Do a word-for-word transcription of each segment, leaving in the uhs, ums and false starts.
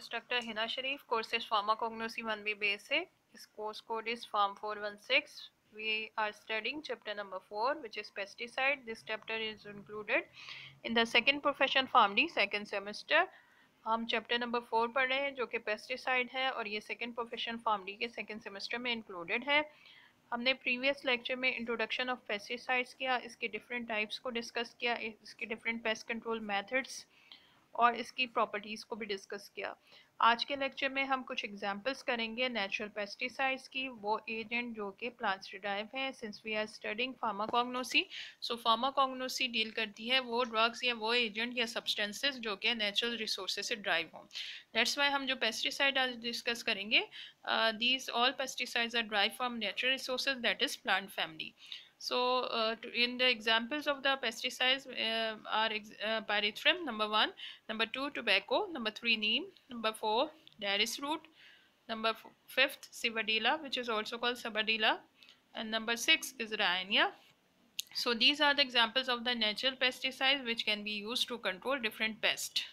instructor Hina Sharif. Course is Pharmacognosy one B Basic. This course code is Pharm four one six. We are studying chapter number four, which is pesticide. This chapter is included in the second profession PharmD second semester. हम chapter number four पढ़ रहे हैं जो कि pesticide है और ये second profession PharmD के सेकेंड सेमेस्टर में इंक्लूडेड है। हमने प्रीवियस लेक्चर में इंट्रोडक्शन ऑफ पेस्टिसाइड्स किया, इसके डिफरेंट टाइप्स को डिस्कस किया, इसके डिफरेंट पेस्ट कंट्रोल मेथड्स और इसकी प्रॉपर्टीज़ को भी डिस्कस किया। आज के लेक्चर में हम कुछ एग्जांपल्स करेंगे नेचुरल पेस्टिसाइड्स की, वो एजेंट जो कि प्लांट्स डिराइव हैं। Since we are studying pharmacognosy, so pharmacognosy deal करती है वो ड्रग्स या वो एजेंट या सब्सटेंसेस जो कि नेचुरल रिसोर्सेज से ड्राइव हों। दैट्स वाई हम जो पेस्टिसाइड आज डिस्कस करेंगे, these all pesticides are drive from natural resources, that is plant family. So, uh, to, in the examples of the pesticides uh, are uh, pyrethrum, number one, number two, tobacco, number three, neem, number four, darius root, number fifth, Civadilla, which is also called Sabadilla, and number six is Rhynia. So, these are the examples of the natural pesticides which can be used to control different pests.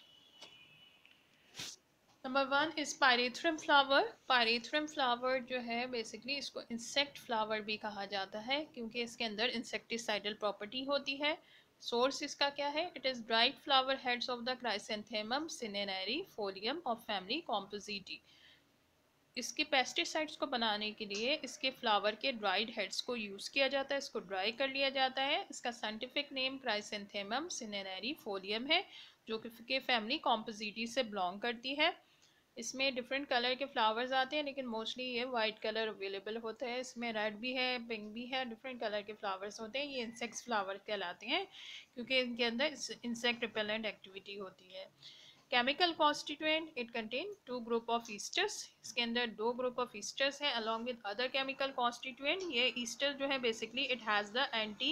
Number one is pyrethrum flower. Pyrethrum flower जो है basically इसको insect flower भी कहा जाता है क्योंकि इसके अंदर इंसेक्टिसाइडल प्रॉपर्टी होती है. सोर्स इसका क्या है? It is dried flower heads of the chrysanthemum cinerariae folium of family compositae. इसके पेस्टिसाइड्स को बनाने के लिए इसके फ्लावर के ड्राइड हेड्स को यूज़ किया जाता है, इसको ड्राई कर लिया जाता है. इसका scientific name chrysanthemum cinerariae folium है जो कि फैमिली कॉम्पोजिटी से बिलोंग करती है. इसमें डिफरेंट कलर के फ्लावर्स आते हैं लेकिन मोस्टली ये वाइट कलर अवेलेबल होता है. इसमें रेड भी है, पिंक भी है, डिफरेंट कलर के फ्लावर्स होते हैं. ये इंसेक्ट्स फ्लावर कहलाते हैं क्योंकि इनके अंदर इंसेक्ट रिपेलेंट एक्टिविटी होती है. Chemical constituent, it contain two group of esters. इसके अंदर दो ग्रुप ऑफ ईस्टर्स हैं along with other chemical constituent. ये ईस्टर जो है basically it has the anti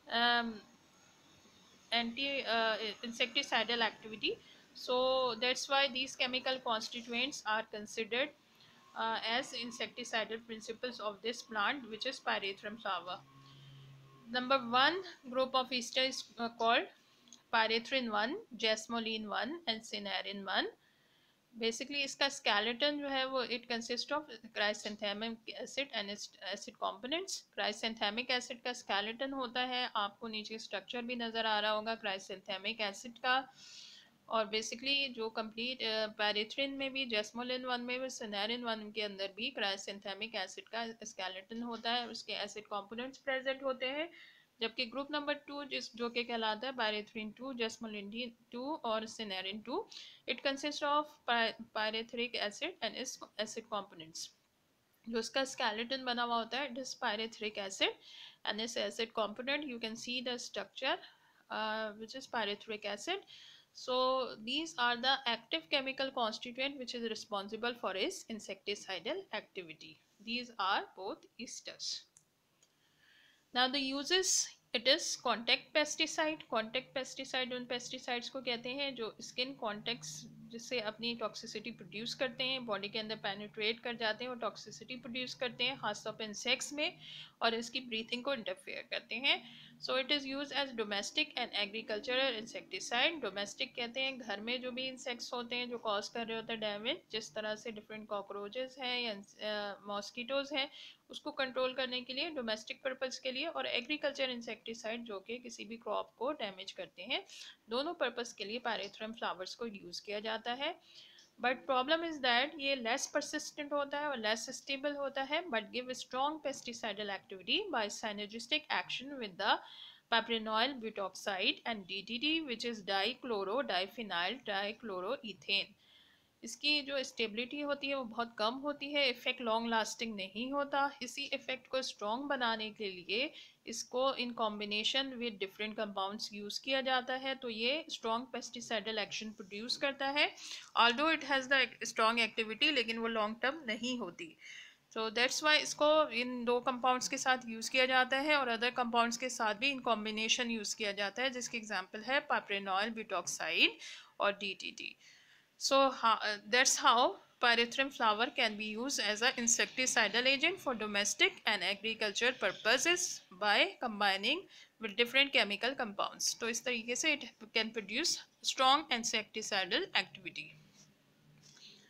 anti insecticidal activity. So that's why these chemical constituents are considered uh, as insecticidal principles of this plant, which is Pyrethrum flower. Number one group of ester is uh, called Pyrethrin one, Jasmolene one and Cynarin one. Basically इसका skeleton जो है वो it consist of chrysanthemic acid and acid components. Chrysanthemic acid का skeleton होता है, आपको नीचे structure भी नज़र आ रहा होगा क्राइसेंथेमिक एसिड का. और बेसिकली जो कंप्लीट पैरेथ्रिन में भी, जैस्मोलिन वन में भी, सिनेरिन वन के अंदर भी क्राइसेंथेमिक एसिड का स्केलेटन होता है, उसके एसिड कंपोनेंट्स प्रेजेंट होते हैं. जबकि ग्रुप नंबर टू जिस जो कि कहलाता है पायरेथ्रिन टू, जैस्मोलिन टू और cinerin two, it consist of pyrethric acid and इस एसिड कंपोनेंट्स. जो इसका स्केलेटन बना हुआ होता है it is pyrethric acid and इस acid component you can see the structure which is pyrethric acid. So these are the active chemical constituent which is responsible for its insecticidal activity. These are both esters. Now the uses, it is contact pesticide. Contact pesticide उन pesticides को कहते हैं जो skin contacts जिससे अपनी toxicity produce करते हैं, body के अंदर पेनिट्रेट कर जाते हैं और टॉक्सिसिटी प्रोड्यूस करते हैं खासतौर पर इंसेक्ट्स में और इसकी ब्रीथिंग को इंटरफेयर करते हैं. So it is use as domestic and agricultural insecticide. Domestic कहते हैं घर में जो भी इंसेक्ट्स होते हैं जो कॉज कर रहे होते हैं डैमेज, जिस तरह से डिफरेंट कॉकरोचेस हैं या मॉस्किटोज़ हैं, उसको कंट्रोल करने के लिए डोमेस्टिक पर्पज़ के लिए, और एग्रीकल्चर इंसेक्टिसाइड जो कि किसी भी क्रॉप को डैमेज करते हैं. दोनों पर्पज़ के लिए पायरेथ्रम फ्लावर्स को यूज़ किया जाता है. बट प्रॉब्लम इज़ दैट ये लेस परसिस्टेंट होता है और लेस स्टेबल होता है, but give strong pesticidal activity by synergistic action with the piperonyl butoxide and D D T which is dichloro diphenyl dichloroethane. इसकी जो स्टेबिलिटी होती है वो बहुत कम होती है, इफ़ेक्ट लॉन्ग लास्टिंग नहीं होता. इसी इफ़ेक्ट को स्ट्रॉन्ग बनाने के लिए इसको in combination with different compounds use किया जाता है, तो ये स्ट्रॉन्ग पेस्टिसाइडल एक्शन प्रोड्यूस करता है. Although it has the strong activity लेकिन वो लॉन्ग टर्म नहीं होती. सो दैट्स वाई इसको इन दो कंपाउंड्स के साथ यूज़ किया जाता है और अदर कंपाउंड्स के साथ भी इन कॉम्बिनेशन यूज़ किया जाता है, जिसकी एग्जाम्पल है पाइप्रिनॉइल ब्यूटॉक्साइड और D T T. So how, uh, that's how pyrethrum flower can be used as an insecticidal agent for domestic and agriculture purposes by combining with different chemical compounds. तो इस तरीके से it can produce strong insecticidal activity.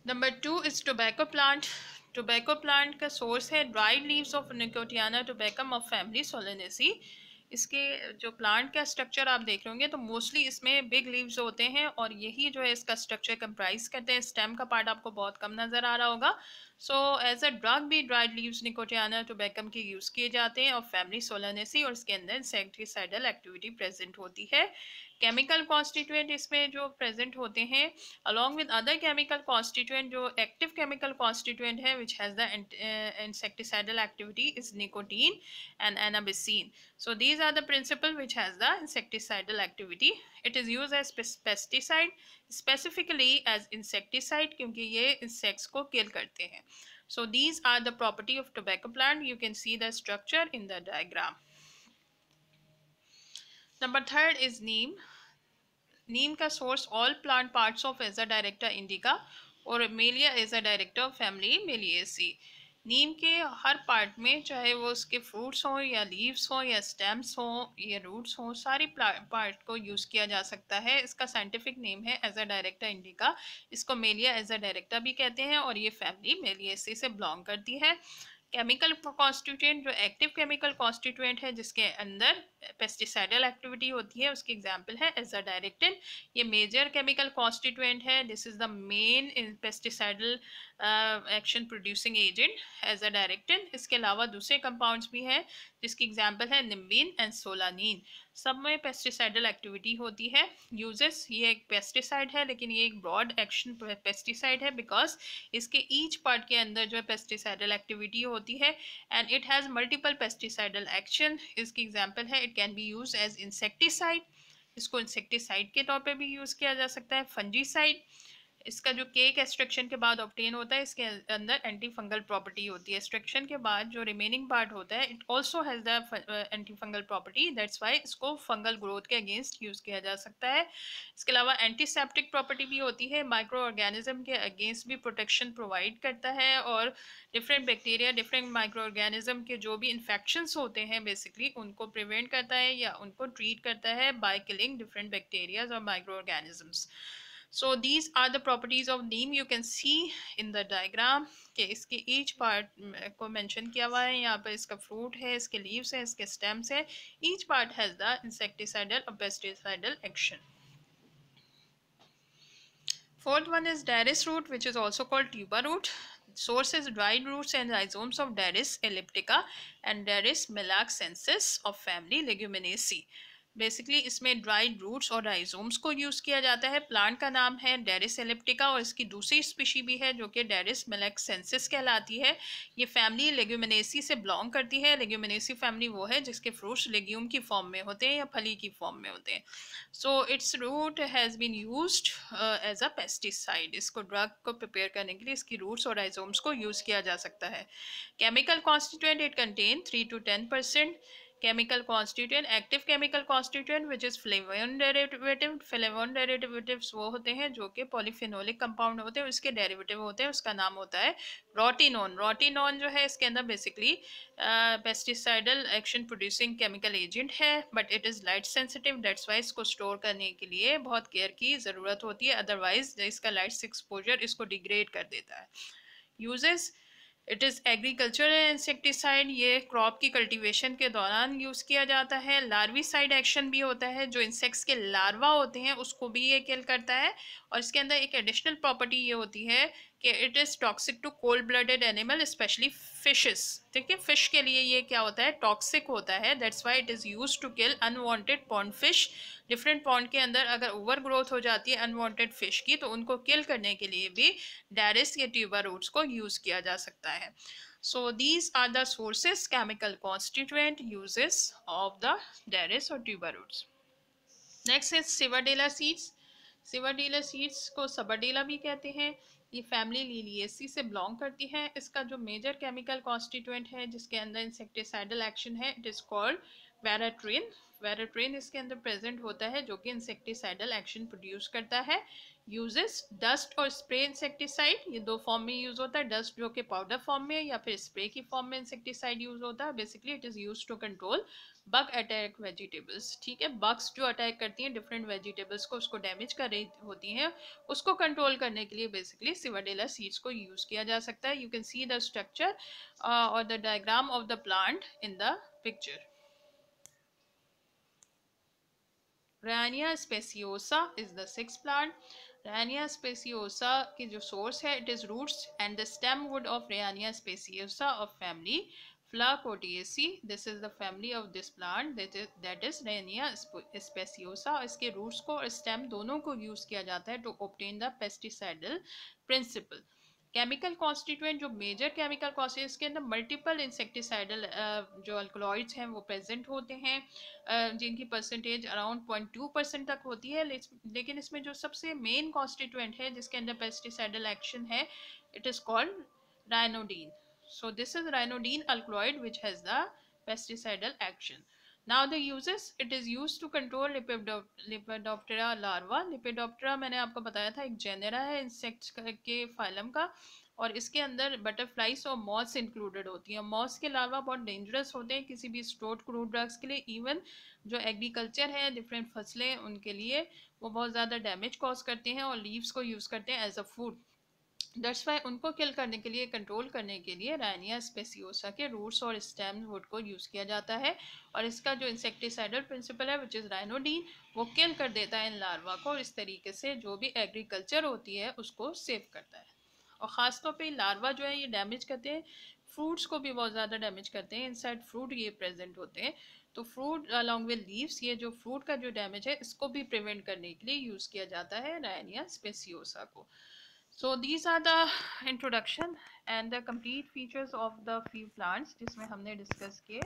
Number two is tobacco plant. Tobacco plant का source है dried leaves of nicotiana tabacum of family solanaceae. इसके जो plant का structure आप देख रहे होंगे तो मोस्टली इसमें बिग लीव्स होते हैं और यही जो है इसका स्ट्रक्चर कंप्राइज करते हैं। स्टेम का पार्ट आपको बहुत कम नज़र आ रहा होगा। सो एज अ ड्रग भी ड्राइड लीव्स निकोटियाना टोबैकम के यूज़ किए जाते हैं और फैमिली सोलेनेसी, और इसके अंदर इंसेक्टिसाइडल एक्टिविटी प्रेजेंट होती है। केमिकल कॉन्स्टिट्यूएंट इसमें जो प्रेजेंट होते हैं along with other chemical constituent, जो active chemical constituent है which has the uh, insecticidal activity is nicotine and anabasine. So these are the principle which has the insecticidal activity. It is used as pesticide, specifically as insecticide क्योंकि ये insects को kill करते हैं. So these are the property of tobacco plant. You can see the structure in the diagram. Number third is neem. नीम का source all plant parts of azadirachta indica और मेलिया एजा डायरेक्टा family मेलिएसी। नीम के हर part में, चाहे वो उसके फ्रूट्स हों या लीव्स हों या स्टेम्स हों या रूट्स हों, सारी पार्ट को यूज़ किया जा सकता है। इसका साइंटिफिक नेम है एजा डायरेक्टा इंडिका। इसको मेलिया एजा डायरेक्टा भी कहते हैं और ये फैमिली मेलिएसी से बिलोंग करती है। केमिकल कॉन्स्टिट्यूएंट, जो एक्टिव केमिकल कॉन्स्टिट्यूएंट है जिसके अंदर पेस्टिसाइडल एक्टिविटी होती है, उसकी एग्जांपल है एजाडायरेक्टिन। ये मेजर केमिकल कॉन्स्टिट्यूएंट है। This is the main pesticidal action producing agent azadirachtin. इसके अलावा दूसरे कंपाउंड्स भी हैं जिसकी एग्जांपल है निम्बीन एंड सोलानिन। सब में पेस्टिसाइडल एक्टिविटी होती है। यूजेस, ये एक पेस्टिसाइड है लेकिन ये एक ब्रॉड एक्शन पेस्टिसाइड है बिकॉज इसके ईच पार्ट के अंदर जो है पेस्टिसाइडल एक्टिविटी होती है and it has multiple pesticidal action. इसकी एग्जांपल है it can be use as insecticide. इसको इंसेक्टिसाइड के तौर पे भी यूज़ किया जा सकता है। फंजीसाइड, इसका जो केक एक्सट्रैक्शन के बाद ऑब्टेन होता है, इसके अंदर एंटी फंगल प्रॉपर्टी होती है। एक्सट्रैक्शन के बाद जो रिमेनिंग पार्ट होता है it also has the anti fungal property, that's why इसको फंगल ग्रोथ के अगेंस्ट यूज़ किया जा सकता है। इसके अलावा एंटीसेप्टिक प्रॉपर्टी भी होती है, माइक्रो ऑर्गेनिज्म के अगेंस्ट भी प्रोटेक्शन प्रोवाइड करता है और different bacteria, different micro organism के जो भी इन्फेक्शंस होते हैं बेसिकली उनको प्रिवेंट करता है या उनको ट्रीट करता है बाय किलिंग डिफरेंट बैक्टीरियाज और micro organisms. So these are the properties of neem. You can see in the diagram कि इसके each part को mention किया हुआ है। यहाँ पर इसका fruit है, इसके leaves है, इसके stems है। Each part has the insecticidal or pesticidal action. Fourth one is Daris root, which is also called tuber root. Source is dried roots and rhizomes of Daris elliptica and Daris melaxensis of family Leguminosae. Basically इसमें dried roots और rhizomes को use किया जाता है। Plant का नाम है डेरिस एलिप्टिका और इसकी दूसरी स्पीशी भी है जो कि डेरिस मेलेक्सेंसिस कहलाती है। ये फैमिली लेग्यूमिनेसी से बिलोंग करती है। लेग्यूमिनेसी फैमिली वो है जिसके फ्रूट्स लेग्यूम की फॉर्म में होते हैं या फली की फॉर्म में होते हैं। So its root has been used as a pesticide. इसको ड्रग को प्रिपेयर करने के लिए इसकी रूट्स और राइजोम्स को यूज़ किया जा सकता है। Chemical constituent it contain three to ten percent chemical constituent, active chemical constituent which is flavone derivative। flavone derivatives वो होते हैं जो कि पॉलीफेनोलिक कंपाउंड होते हैं, उसके डेरिवेटिव होते हैं, उसका नाम होता है रोटिनोन। रोटिनोन जो है इसके अंदर basically pesticidal action producing chemical agent है but it is light sensitive, that's why इसको स्टोर करने के लिए बहुत केयर की ज़रूरत होती है, अदरवाइज इसका लाइट एक्सपोजर इसको डिग्रेड कर देता है। Uses, it is agricultural insecticide. ये क्रॉप की कल्टीवेशन के दौरान यूज़ किया जाता है। लार्विसाइड एक्शन भी होता है, जो इंसेक्ट्स के लार्वा होते हैं उसको भी ये किल करता है। और इसके अंदर एक एडिशनल प्रॉपर्टी ये होती है कि it is toxic to cold blooded animal specially fishes. ठीक है, फिश के लिए ये क्या होता है, टॉक्सिक होता है, that's why it is use to kill unwanted pond fish. Different pond के अंदर अगर ओवर ग्रोथ हो जाती है अनवांटेड फिश की तो उनको किल करने के लिए भी डायरिस या ट्यूबर रूट्स को यूज़ किया जा सकता है। So these are the sources, chemical constituent, uses of the derris और tuber roots. Next is sabadilla seeds. Sabadilla seeds को सबडेला भी कहते हैं। ये फैमिली लिलिएसी से बिलोंग करती है। इसका जो मेजर केमिकल कॉन्स्टिट्यूएंट है जिसके अंदर इंसेक्टिसाइडल एक्शन है it is called veratrine. Veratrine इसके अंदर प्रेजेंट होता है जो कि इंसेक्टिसाइडल एक्शन प्रोड्यूस करता है। यूजेस डस्ट और स्प्रे इंसेक्टिसाइड, ये दो फॉर्म में यूज होता है, डस्ट जो कि पाउडर फॉर्म में या फिर स्प्रे की फॉर्म में इंसेक्टिसाइड यूज होता है। Basically it is use to control bug attack vegetables, ठीक है, बग्स जो अटैक करती हैं डिफरेंट वेजिटेबल्स को, उसको डैमेज कर रही होती हैं, उसको कंट्रोल करने के लिए बेसिकली सिवाडेला सीड्स को यूज किया जा सकता है। You can see the structure और the diagram of the plant in the picture. Rhynia speciosa is the sixth plant. Rhynia speciosa की जो source है, it is roots and the stem wood of Rhynia speciosa of family Flacotiaceae. This is the family of this plant, that is that is Rhynia speciosa. इसके roots को और stem दोनों को use किया जाता है to obtain the pesticidal principle. Chemical constituent, जो major chemical constituents के अंदर मल्टीपल इंसेक्टिसाइडल जो अल्कलॉइड्स हैं वो प्रेजेंट होते हैं, uh, जिनकी percentage around point two percent तक होती है। लेकिन इसमें जो सबसे मेन कॉन्स्टिट्यूएंट है जिसके अंदर पेस्टिसाइडल एक्शन है, it is called ryanodine. So this is rhinodine alkaloid which has the pesticidal action. Now the uses, it is used to control Lepidoptera larva. Lepidoptera मैंने आपको बताया था एक जेनेरा है इंसेक्ट्स के फाइलम का, और इसके अंदर बटरफ्लाइज और मॉथ्स इंक्लूडेड होती हैं। मॉथ्स के लार्वा बहुत डेंजरस होते हैं किसी भी स्टोर्ड क्रूड ड्रग्स के लिए, इवन जो एग्रीकल्चर है डिफरेंट फसलें उनके लिए वो बहुत ज़्यादा डैमेज कॉज करते हैं और लीव्स को यूज़ करते हैं as a food. That's why उनको किल करने के लिए, कंट्रोल करने के लिए राइनिया स्पेसियोसा के रूट्स और स्टेम वुड को यूज़ किया जाता है, और इसका जो इंसेक्टिसाइडल प्रिंसिपल है विच इज़ राइनोडीन, वो किल कर देता है इन लार्वा को, और इस तरीके से जो भी एग्रीकल्चर होती है उसको सेव करता है। और ख़ासतौर पे लार्वा जो है ये डैमेज करते हैं फ्रूट्स को भी, बहुत ज़्यादा डैमेज करते हैं, इनसाइड फ्रूट ये प्रेजेंट होते हैं। तो फ्रूट अलॉन्ग विद लीव्स, ये जो फ्रूट का जो डैमेज है इसको भी प्रिवेंट करने के लिए यूज़ किया जाता है राइनिया स्पेसियोसा को। So these are the introduction and the complete features of the few plants जिसमें हमने डिस्कस किए।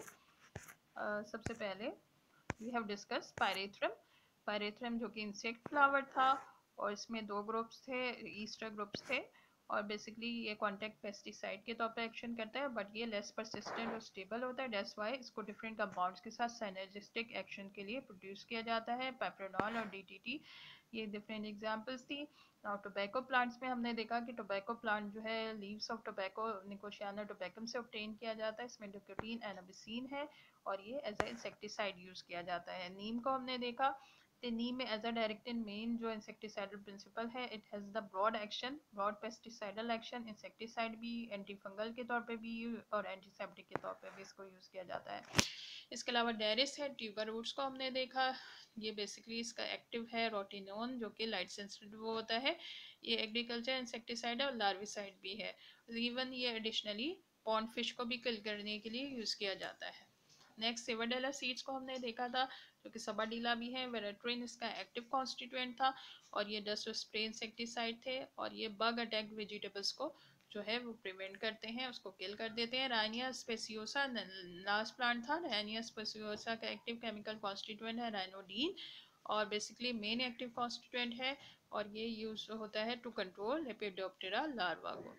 uh, सबसे पहले we have discussed pyrethrum. Pyrethrum जो कि इंसेक्ट फ्लावर था, और इसमें दो ग्रुप्स थे, ईस्टर ग्रुप्स थे, और बेसिकली ये कॉन्टैक्ट पेस्टिसाइड के तौर पर एक्शन करता है, बट ये लेस परसिस्टेंट और स्टेबल होता है। दैट्स वाई इसको डिफरेंट कंपाउंड्स के साथ साइनर्जिस्टिक एक्शन के लिए प्रोड्यूस किया जाता है। पेप्रोनॉल और डीटीटी ये डिफरेंट एग्जांपल्स थी। और टोबैको प्लांट्स में हमने देखा कि टोबैको प्लांट जो है leaves of tobacco Nicotiana tabacum से ऑब्टेन किया जाता है, इसमें निकोटीन एनाबिसिन है, और ये एज ए इंसेक्टिसाइड यूज किया जाता है। नीम को हमने देखा, तो नीम में as a direct in main जो इंसेक्टिसाइडल प्रिंसिपल है, it has the broad action, broad pesticidal action, insecticide भी, एंटी फंगल के तौर पे भी और एंटीसेप्टिक के तौर पे भी इसको यूज़ किया जाता है। इसके अलावा डेरिस है, ट्यूबर रूट्स को हमने देखा, ये बेसिकली इसका एक्टिव है रोटिनोन जो कि लाइट सेंसिटिव होता है, ये एग्रीकल्चर इंसेक्टिसाइड है और लार्विसाइड भी है। इवन ये एडिशनली पॉन्ड फिश को भी किल करने के लिए यूज़ किया जाता है। नेक्स्ट सिवाडेला सीड्स को हमने देखा था जो कि सबाडीला भी है, वेरेट्रिन इसका एक्टिव कॉन्स्टिट्यूएंट था, और ये डस्ट स्प्रे इंसेक्टिसाइड थे, और ये बग अटैक वेजिटेबल्स को जो है वो प्रिवेंट करते हैं, उसको किल कर देते हैं। राइनिया स्पेसियोसा लास्ट प्लांट था। राइनिया स्पेसियोसा का एक्टिव केमिकल कॉन्स्टिट्यूएंट है राइनोडीन, और बेसिकली मेन एक्टिव कॉन्स्टिट्यूएंट है, और ये यूज होता है टू कंट्रोल लेपिडोप्टेरा लार्वा को।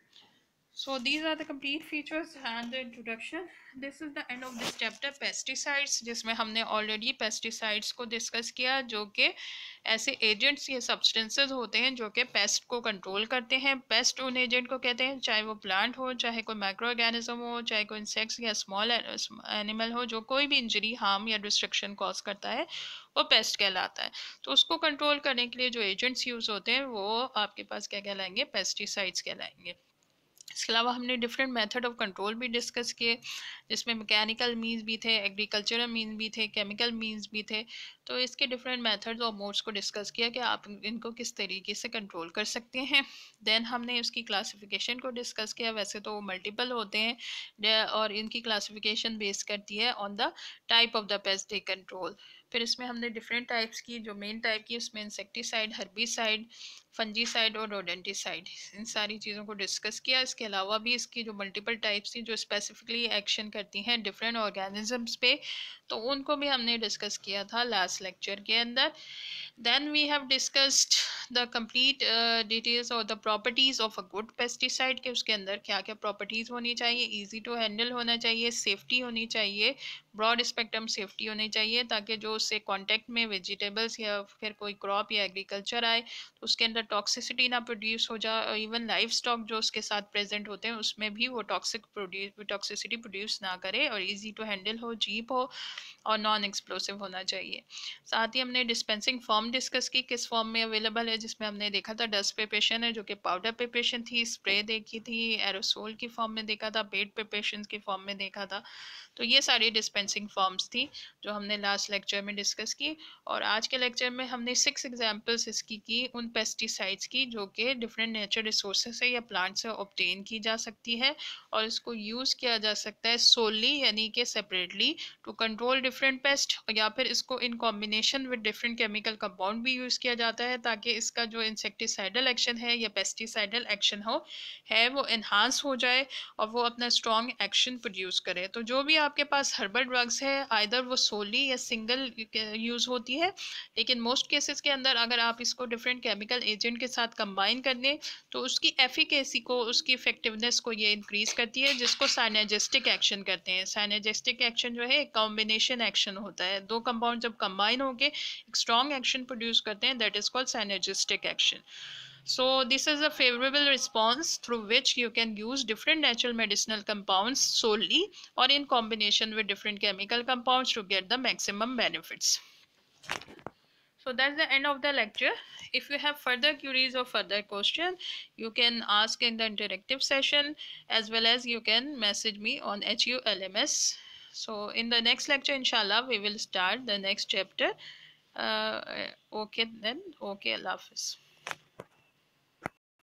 So these are the complete features and the introduction. This is the end of this chapter pesticides, जिसमें हमने already pesticides को discuss किया, जो कि ऐसे agents या substances होते हैं जो कि pest को control करते हैं। pest उन agent को कहते हैं, चाहे वो plant हो, चाहे कोई microorganism हो, चाहे कोई insects या small animal हो, जो कोई भी injury, harm या destruction cause करता है वो पेस्ट कहलाता है। तो उसको कंट्रोल करने के लिए जो एजेंट्स यूज होते हैं वो आपके पास क्या कहलाएंगे, पेस्टिसाइड्स कहलाएंगे। इसके अलावा हमने डिफरेंट मेथड ऑफ कंट्रोल भी डिस्कस किए, जिसमें मैकेनिकल मीन्स भी थे, एग्रीकल्चरल मीन्स भी थे, केमिकल मीन्स भी थे। तो इसके डिफरेंट मेथड्स और मोड्स को डिस्कस किया कि आप इनको किस तरीके से कंट्रोल कर सकते हैं। देन हमने उसकी क्लासिफिकेशन को डिस्कस किया। वैसे तो वो मल्टीपल होते हैं और इनकी क्लासिफिकेशन बेस करती है on the type of the pest they control. फिर इसमें हमने डिफरेंट टाइप्स की, जो मेन टाइप की उसमें इंसेक्टिसाइड, हर्बिसाइड, फंजीसाइड और रोडेंटिसाइड, इन सारी चीज़ों को डिस्कस किया। इसके अलावा भी इसकी जो मल्टीपल टाइप्स थी जो स्पेसिफिकली एक्शन करती हैं डिफरेंट ऑर्गेनिजम्स पे, तो उनको भी हमने डिस्कस किया था लास्ट लेक्चर के अंदर। Then we have discussed the complete uh, details or the properties of a good pesticide कि उसके अंदर क्या क्या properties होनी चाहिए, easy to handle होना चाहिए, safety होनी चाहिए, broad spectrum safety होनी चाहिए, ताकि जो उससे contact में vegetables या फिर कोई crop या agriculture आए तो उसके अंदर toxicity ना produce हो जाए, even livestock जो उसके साथ present होते हैं उसमें भी वो toxic produce toxicity produce ना करे, और easy to handle हो, cheap हो और नॉन एक्सप्लोसिव होना चाहिए। साथ ही हमने डिस्पेंसिंग फॉर्म डिस्कस की, किस फॉर्म में अवेलेबल है, जिसमें हमने देखा था डस्ट प्रिपरेशन है जो कि पाउडर प्रिपरेशन थी, स्प्रे देखी थी, एरोसोल की फॉर्म में देखा था, पेड प्रिपरेशन की फॉर्म में देखा था। तो ये सारी डिस्पेंसिंग फॉर्म्स थी जो हमने लास्ट लेक्चर में डिस्कस की। और आज के लेक्चर में हमने सिक्स एग्जांपल्स इसकी की उन पेस्टिसाइड्स की जो कि डिफरेंट नेचर रिसोर्सेज से या प्लांट से ऑब्टेन की जा सकती है, और इसको यूज़ किया जा सकता है सोली यानी कि separately to control different pest, या फिर इसको in combination with different chemical compound भी यूज़ किया जाता है ताकि इसका जो इंसेक्टिसाइडल एक्शन है या पेस्टिसाइडल एक्शन हो है वो इन्हांस हो जाए और वो अपना स्ट्रॉन्ग एक्शन प्रोड्यूस करे। तो जो भी आपके पास हर्बल ड्रग्स है आइदर वो सोली या सिंगल यूज़ होती है, लेकिन मोस्ट केसेस के अंदर अगर आप इसको डिफरेंट केमिकल एजेंट के साथ कंबाइन कर दें तो उसकी एफिकेसी को, उसकी इफेक्टिवनेस को ये इंक्रीज करती है, जिसको साइनेजेस्टिक एक्शन कहते हैं। साइनेजेस्टिक एक्शन जो है एक कॉम्बिनेशन एक्शन होता है, दो कंपाउंड जब कंबाइन होके एक स्ट्रॉन्ग एक्शन प्रोड्यूस करते हैं, that is called synergistic action. So this is a favorable response through which you can use different natural medicinal compounds solely or in combination with different chemical compounds to get the maximum benefits. So that's the end of the lecture. If you have further queries or further question, you can ask in the interactive session, as well as you can message me on H U L M S. So in the next lecture, inshallah, we will start the next chapter. Uh, okay then. Okay, Allah Hafiz.